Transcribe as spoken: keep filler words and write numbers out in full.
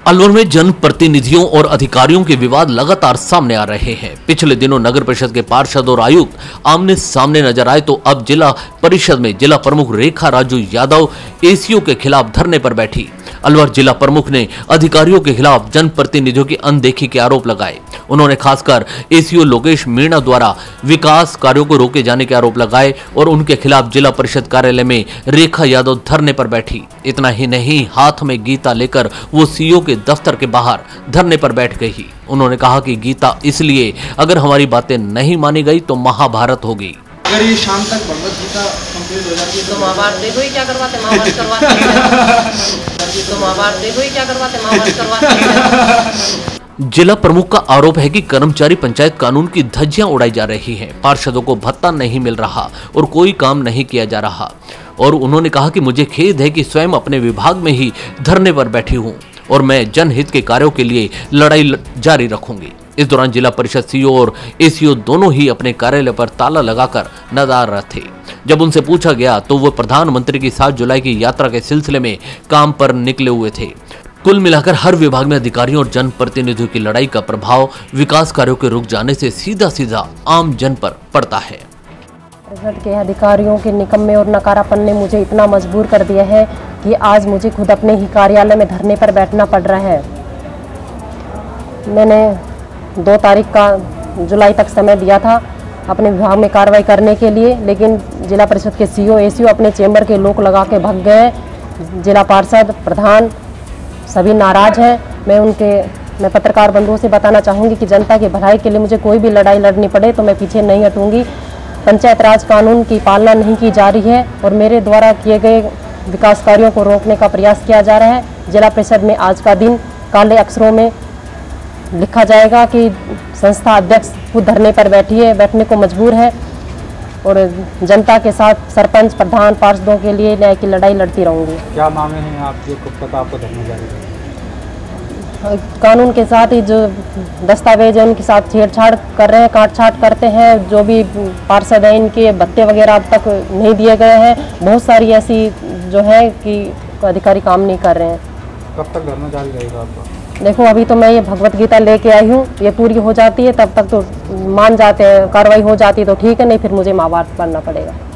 अलवर में जनप्रतिनिधियों और अधिकारियों के विवाद लगातार सामने आ रहे हैं। पिछले दिनों नगर परिषद के पार्षद और आयुक्त आमने सामने नजर आए तो अब जिला परिषद में जिला प्रमुख रेखा राजू यादव एसीओ के खिलाफ धरने पर बैठी। अलवर जिला प्रमुख ने अधिकारियों के खिलाफ जनप्रतिनिधियों की अनदेखी के आरोप लगाए। उन्होंने खासकर एसीओ लोकेश मीणा द्वारा विकास कार्यों को रोके जाने के आरोप लगाए और उनके खिलाफ जिला परिषद कार्यालय में रेखा यादव धरने पर बैठी। इतना ही नहीं, हाथ में गीता लेकर वो सीईओ के दफ्तर के बाहर धरने पर बैठ गई। उन्होंने कहा कि गीता इसलिए, अगर हमारी बातें नहीं मानी गई तो महाभारत होगी। अगर ये शाम तक भगवत गीता कंप्लीट हो जाती है तो महाभारत देखो ही क्या करवाते, महाभारत करवाते हैं तो महाभारत देखो ही क्या करवाते, महाभारत करवाते हैं। जिला प्रमुख का आरोप है कि कर्मचारी पंचायत कानून की धज्जियां उड़ाई जा रही हैं, पार्षदों को भत्ता नहीं मिल रहा और कोई काम नहीं किया जा रहा। और उन्होंने कहा कि मुझे खेद है कि स्वयं अपने विभाग में ही धरने पर बैठी हूं और मैं जनहित के कार्यों के लिए लड़ाई जारी रखूंगी। इस दौरान जिला परिषद सीईओ और एसीओ दोनों ही अपने कार्यालय पर ताला लगाकर नदारद थे। जब उनसे पूछा गया तो वो प्रधानमंत्री की सात जुलाई की यात्रा के सिलसिले में काम पर निकले हुए थे। कुल मिलाकर हर विभाग में अधिकारियों और जनप्रतिनिधियों की लड़ाई का प्रभाव विकास कार्यों के रुक जाने से सीधा सीधा आम जन पर पड़ता है। परिषद के अधिकारियों के निकम्मे और नकारापन ने मुझे इतना मजबूर कर दिया है कि आज मुझे खुद अपने ही कार्यालय में धरने पर बैठना पड़ रहा है। मैंने दो तारीख का जुलाई तक समय दिया था अपने विभाग में कार्रवाई करने के लिए, लेकिन जिला परिषद के सीईओ एसीओ अपने चेंबर के लोक लगा के भाग गए। जिला पार्षद प्रधान सभी नाराज हैं। मैं उनके मैं पत्रकार बंधुओं से बताना चाहूँगी कि जनता की भलाई के लिए मुझे कोई भी लड़ाई लड़नी पड़े तो मैं पीछे नहीं हटूँगी। पंचायत राज कानून की पालना नहीं की जा रही है और मेरे द्वारा किए गए विकास कार्यों को रोकने का प्रयास किया जा रहा है। जिला परिषद में आज का दिन काले अक्षरों में लिखा जाएगा कि संस्था अध्यक्ष खुद धरने पर बैठी है, बैठने को मजबूर है और जनता के साथ सरपंच प्रधान पार्षदों के लिए न्याय की लड़ाई लड़ती रहूंगी। क्या मांगे हैं आप जो कब तक आपको धरने जारी है? कानून के साथ ही जो दस्तावेज है उनके साथ छेड़छाड़ कर रहे हैं, काटछाट करते हैं। जो भी पार्षद हैं इनके भत्ते वगैरह अब तक नहीं दिए गए हैं। बहुत सारी ऐसी जो है कि अधिकारी काम नहीं कर रहे हैं। कब तक धरना जारी रहेगा आपका? देखो अभी तो मैं ये भगवत गीता लेके आई हूँ, ये पूरी हो जाती है तब तक तो मान जाते हैं, कार्रवाई हो जाती है तो ठीक है, नहीं फिर मुझे महाभारत पढ़ना पड़ेगा।